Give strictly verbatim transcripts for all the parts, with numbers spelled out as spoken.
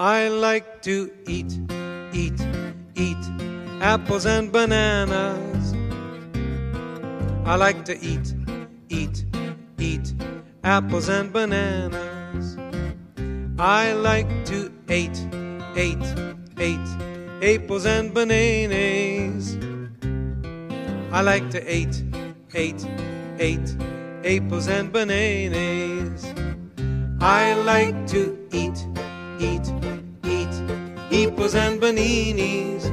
I like to eat, eat, eat apples and bananas. I like to eat, eat, eat apples and bananas. I like to eat, eat, eat apples and bananas. I like to eat, eat, eat apples and bananas. I like to eat, eat, eat apples and bananas.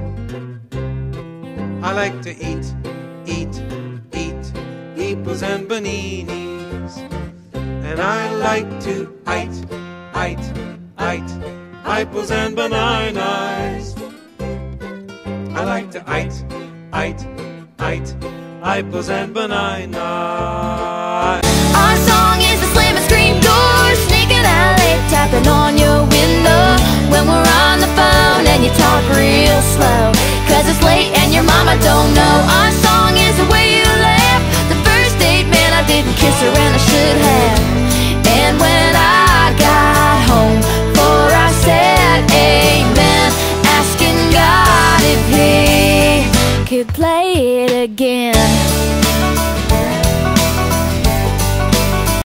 I like to eat, eat, eat apples and bananas. And I like to eat, eat, eat apples and bananas. I like to eat, eat, eat apples and bananas.